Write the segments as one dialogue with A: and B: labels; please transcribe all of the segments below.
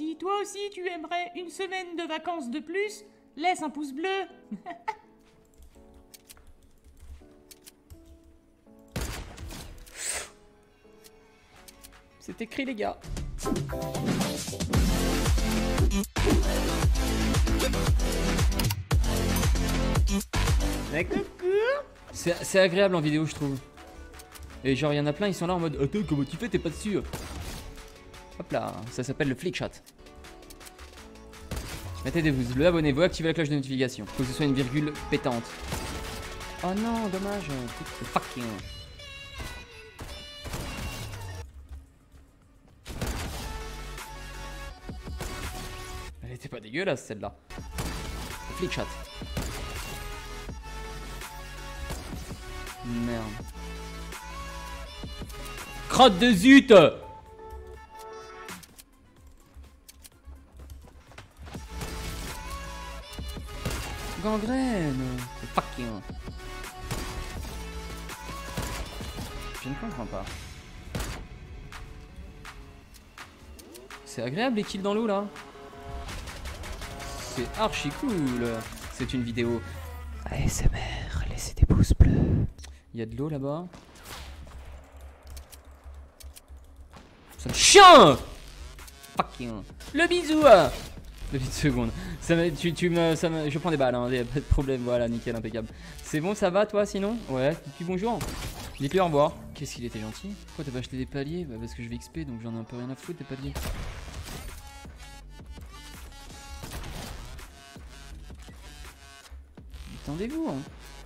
A: Si toi aussi tu aimerais une semaine de vacances de plus, laisse un pouce bleu.
B: C'est écrit les gars. Mec, c'est agréable en vidéo je trouve. Et genre il y en a plein, ils sont là en mode attends comment tu fais, t'es pas dessus. Hop là, ça s'appelle le flick shot. Mettez des pouces bleus, abonnez-vous, activez la cloche de notification. Faut que ce soit une virgule pétante. Oh non, dommage. Fucking. Elle était pas dégueulasse celle-là. Flick shot. Merde. Crotte de zut! Gangrène. Fucking. Je ne comprends pas. C'est agréable les kills dans l'eau là. C'est archi cool. C'est une vidéo ASMR. Laissez des pouces bleus. Il y a de l'eau là-bas. Sale chien! Fucking. Le bisou! 2 petites secondes. Je prends des balles, hein, pas de problème. Voilà, nickel, impeccable. C'est bon, ça va toi sinon? Ouais, dis bonjour. Dites-lui au revoir. Qu'est-ce qu'il était gentil. Pourquoi t'as pas acheté des paliers? Bah parce que je vais XP donc j'en ai un peu rien à foutre des paliers. Attendez-vous hein.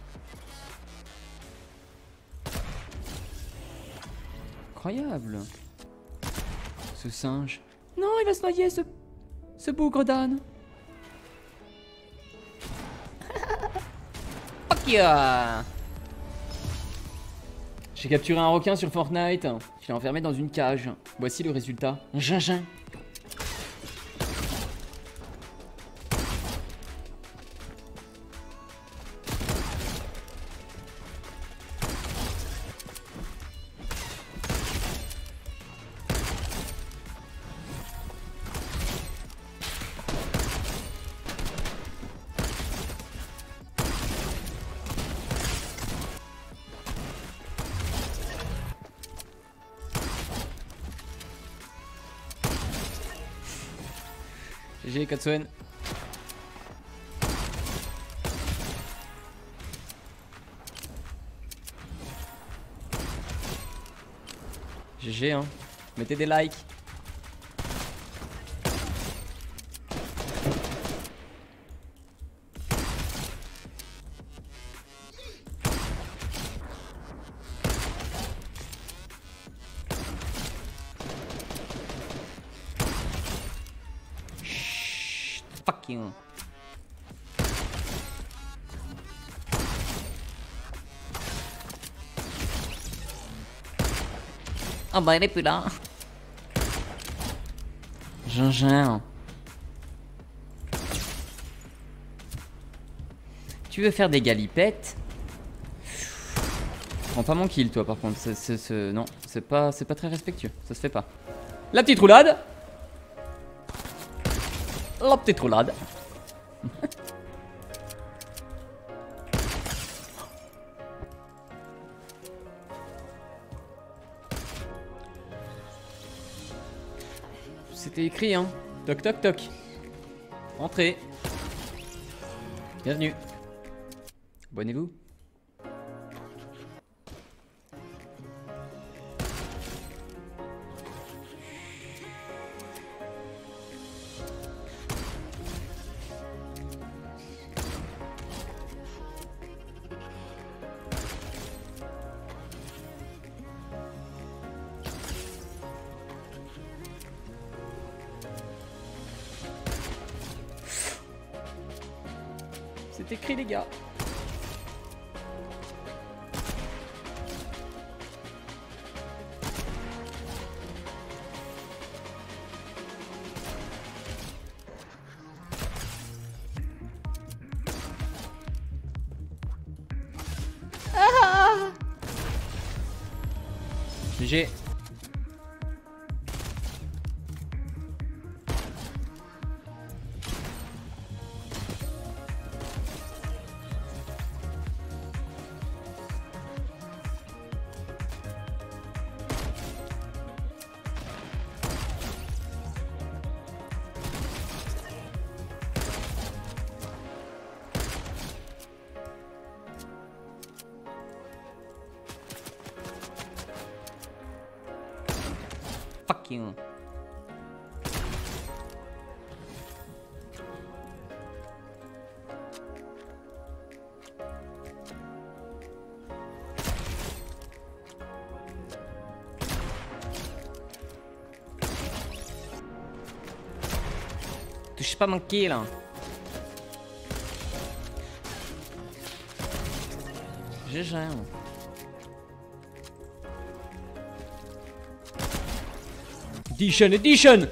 B: Incroyable. Ce singe. Non, il va se noyer ce bougre d'âne. Fuck yeah. J'ai capturé un requin sur Fortnite. Je l'ai enfermé dans une cage. Voici le résultat. Gingin. GG Katsuen. GG hein. Mettez des likes. Fucking. Ah bah elle est plus là. Gingin. Tu veux faire des galipettes? Prends pas mon kill toi par contre. Non, c'est pas très respectueux. Ça se fait pas. La petite roulade. La petite roulade. C'était écrit hein. Toc toc toc. Entrez. Bienvenue. Abonnez-vous. C'est écrit les gars. GG. Fuck you. Touche pas mon kill. GG. Edition.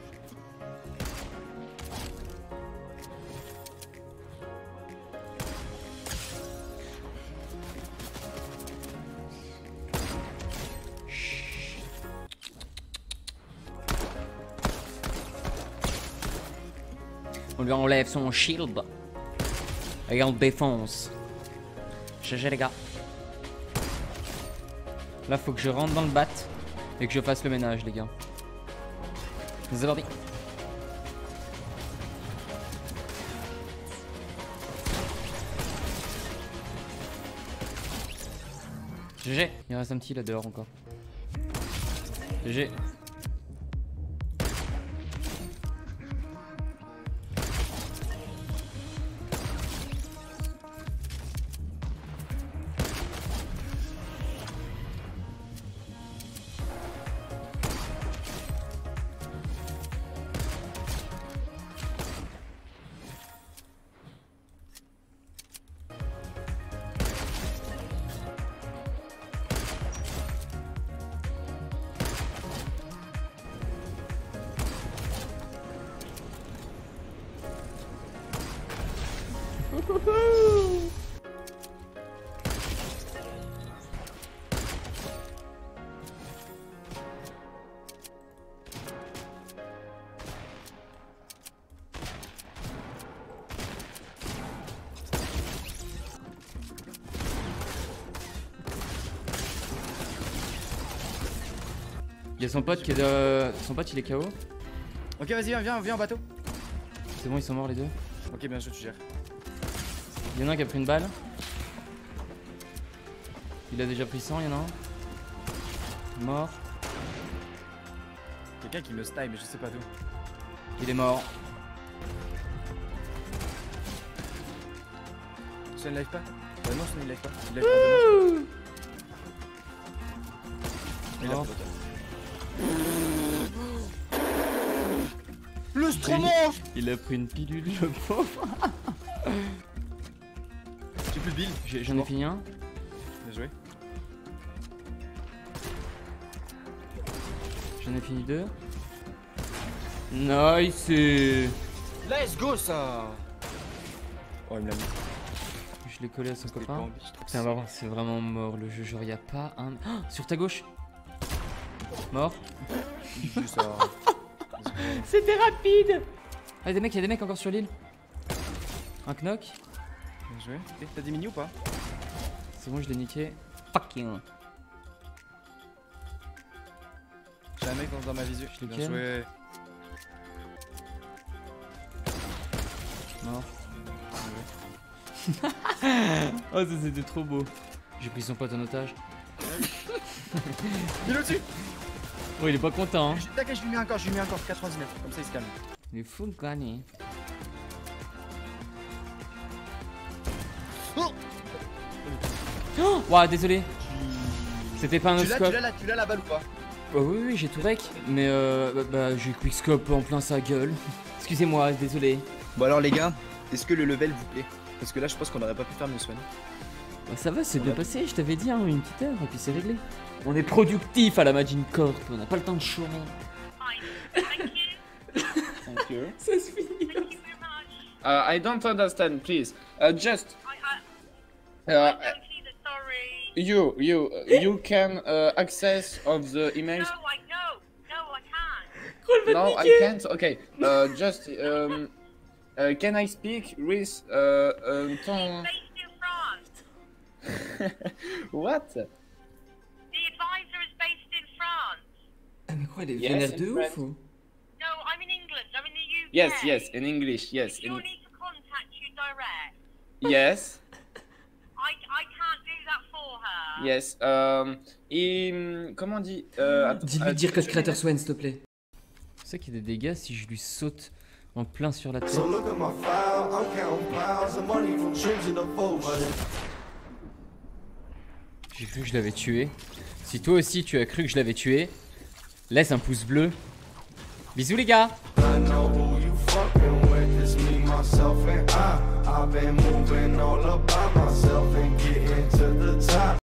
B: On lui enlève son shield. Et on le défonce. GG les gars. Là faut que je rentre dans le bat et que je fasse le ménage les gars. C'est parti. GG. Il reste un petit là dehors encore. GG. Il y a son pote qui est de... Son pote il est KO.
C: Ok vas-y viens en bateau.
B: C'est bon ils sont morts les deux.
C: Ok bien sûr tu gères.
B: Il y en a un qui a pris une balle. Il a déjà pris 100, il y en a un. Mort.
C: Quelqu'un qui me style mais je sais pas d'où.
B: Il est mort.
C: Ça ne live pas. Non ça ne live pas. Il live pas demain. Il a
B: Mort.
C: Le Stromo.
B: Il a pris une pilule, le pauvre.
C: J'ai plus de billes.
B: J'en ai fini un.
C: Bien joué.
B: J'en ai fini deux. Nice.
C: Let's go ça. Oh il me l'a mis.
B: Je l'ai collé à son copain.
C: Bambi, je trouve
B: Putain,
C: ça.
B: c'est vraiment mort le jeu. Genre, y a pas un. Oh, sur ta gauche. Mort.
C: Juste ça.
A: C'était rapide.
B: Ah, y'a des mecs encore sur l'île. Un knock.
C: Bien joué. T'as des mini ou pas?
B: C'est bon, je l'ai niqué. Fuck you.
C: J'ai un mec dans ma visu.
B: Je l'ai
C: Bien
B: ken.
C: joué.
B: Mort. Oh, ça c'était trop beau. J'ai pris son pote en otage.
C: Il est au-dessus.
B: Oh, il est pas content, hein.
C: T'inquiète, je lui mets encore 99. Comme ça il se calme.
B: Il est fou, gagné.
C: Oh
B: Oh, ouah, désolé. C'était pas un
C: tu
B: scope.
C: l'as la balle ou pas?
B: Oh, oui, j'ai tout rec. Mais j'ai quickscope en plein sa gueule. Excusez-moi, désolé.
C: Bon alors les gars, est-ce que le level vous plaît? Parce que là je pense qu'on aurait pas pu faire mieux soin.
B: Bah, ça va, c'est bien passé. Je t'avais dit, hein, une petite heure et puis c'est réglé. On est productif à la Magin Corp. On n'a pas le temps de chômer.
D: Thank you.
B: Ça se finit.
D: I don't understand, please. Just you can access of the emails.
E: No, I can't.
D: No, I can't. Okay. Just can I speak with ton...
E: Based in France.
D: What?
E: The advisor is based in France.
B: Ah, mais quoi, il est
D: Yes,
B: vénère
D: in
B: de ouf
D: France.
B: ou?
E: No, I'm in England. I'm in the UK.
D: Yes, in English, yes.
E: You'll need to contact you direct.
D: Yes.
E: I can't do that for her.
D: Yes. Et comment on dit
F: Dis-lui de dire code créateur Swen, s'il te plaît.
B: Tu sais qu'il y a des dégâts si je lui saute en plein sur la tête.
G: So look at my file, I'm counting piles of money from trims in the folks.
B: J'ai cru que je l'avais tué. Si toi aussi tu as cru que je l'avais tué, laisse un pouce bleu. Bisous les gars.
G: I know who you fucking with, it's me, myself and I've been moving all about myself and getting to the top.